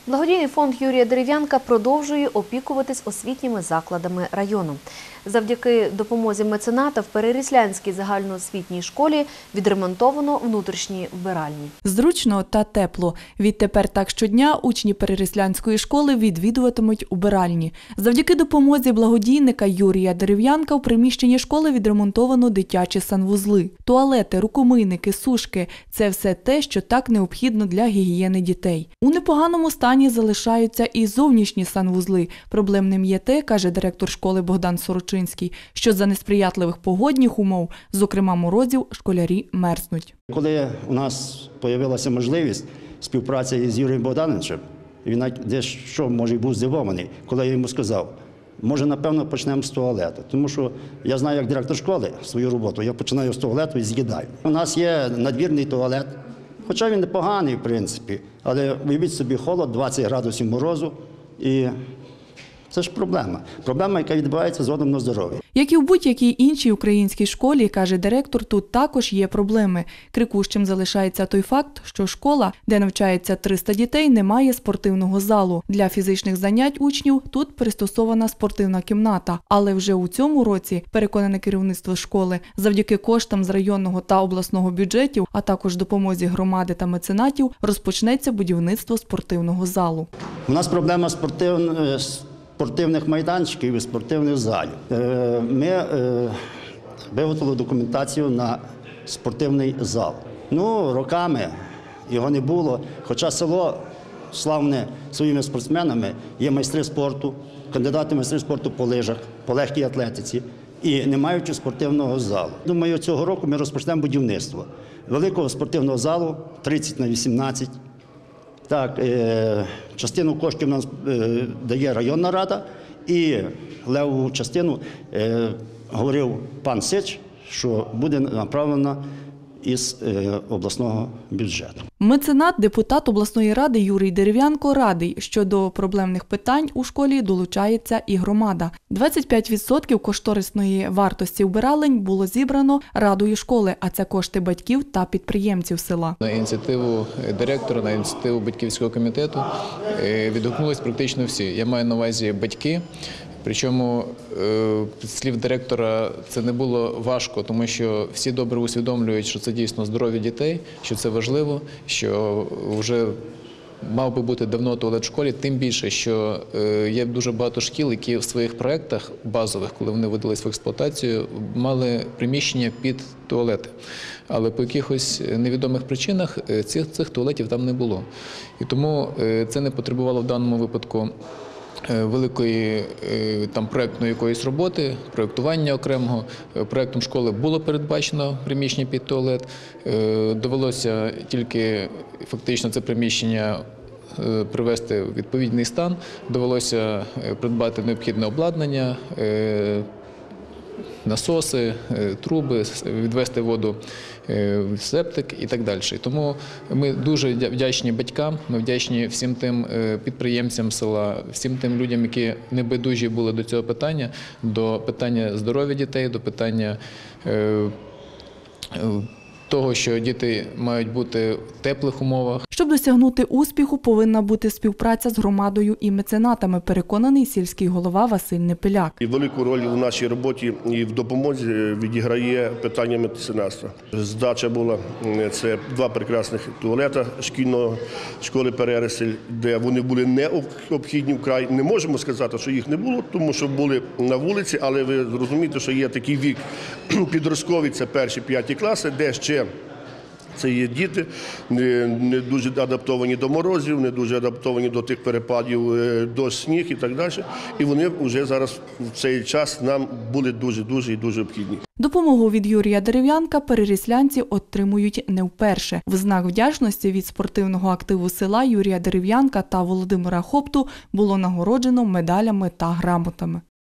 Благодійний фонд Юрія Дерев'янка продовжує опікуватись освітніми закладами району. Завдяки допомозі мецената в Переріслянській загальноосвітній школі відремонтовано внутрішні вбиральні. Зручно та тепло. Відтепер так щодня учні Переріслянської школи відвідуватимуть убиральні. Завдяки допомозі благодійника Юрія Дерев'янка у приміщенні школи відремонтовано дитячі санвузли. Туалети, рукомийники, сушки – це все те, що так необхідно для гігієни дітей. У непоганому стані залишаються і зовнішні санвузли. Проблемним є те, каже директор школи Богдан Сорочинський, що за несприятливих погодних умов, зокрема морозів, школярі мерзнуть. Коли у нас з'явилася можливість співпраці з Юрієм Богдановичем, він дещо, може, був здивований, коли я йому сказав, може, напевно, почнемо з туалету. Тому що я знаю, як директор школи свою роботу, я починаю з туалету і з'їдаю. У нас є надвірний туалет, хоча він непоганий, в принципі, але уявіть собі холод, 20 градусів морозу, і це ж проблема. Проблема, яка відбувається згодом на здоров'я. Як і в будь-якій іншій українській школі, каже директор, тут також є проблеми. Крикущим залишається той факт, що школа, де навчається 300 дітей, не має спортивного залу. Для фізичних занять учнів тут пристосована спортивна кімната. Але вже у цьому році, переконане керівництво школи, завдяки коштам з районного та обласного бюджетів, а також допомозі громади та меценатів, розпочнеться будівництво спортивного залу. У нас проблема спортивних майданчиків і спортивних залів. Ми виготовили документацію на спортивний зал. Роками його не було, хоча село славне своїми спортсменами, є майстри спорту, кандидати в майстри спорту по лижах, по легкій атлетиці і не маючи спортивного залу. Думаю, цього року ми розпочнемо будівництво великого спортивного залу 30 на 18. Так, частину коштів нам дає районна рада і левову частину, говорив пан Сич, що буде направлена із обласного бюджету. Меценат, депутат обласної ради Юрій Дерев'янко радий, що до проблемних питань у школі долучається і громада. 25% кошторисної вартості вбиралень було зібрано радою школи, а це кошти батьків та підприємців села. На ініціативу директора, на ініціативу батьківського комітету відгукнулись практично всі. Я маю на увазі батьки. Причому, з слів директора, це не було важко, тому що всі добре усвідомлюють, що це дійсно здоров'я дітей, що це важливо, що вже мав би бути давно туалет в школі, тим більше, що є дуже багато шкіл, які в своїх проєктах базових, коли вони вводились в експлуатацію, мали приміщення під туалети. Але по якихось невідомих причинах цих туалетів там не було. І тому це не потребувало в даному випадку великої проєктної якоїсь роботи, проєктування окремого. Проєктом школи було передбачено приміщення під туалет. Довелося тільки фактично це приміщення привести в відповідний стан. Довелося придбати необхідне обладнання, насоси, труби, відвести воду в септик і так далі. Тому ми дуже вдячні батькам, ми вдячні всім тим підприємцям села, всім тим людям, які небайдужі були до цього питання, до питання здоров'я дітей, до питання того, що діти мають бути в теплих умовах. Щоб досягнути успіху, повинна бути співпраця з громадою і меценатами, переконаний сільський голова Василь Непеляк. І велику роль у нашій роботі і в допомозі відіграє питання меценатства. Здача була, це 2 прекрасних туалета школи Переяслав, де вони були необхідні вкрай. Не можемо сказати, що їх не було, тому що були на вулиці, але ви зрозумієте, що є такий вік підростковий, це 1-5 класи, де ще це є діти, не дуже адаптовані до морозів, не дуже адаптовані до тих перепадів, дощ, сніг і так далі. І вони вже зараз в цей час нам були дуже і дуже необхідні. Допомогу від Юрія Дерев'янка переріслянці отримують не вперше. В знак вдячності від спортивного активу села Юрія Дерев'янка та Володимира Хопту було нагороджено медалями та грамотами.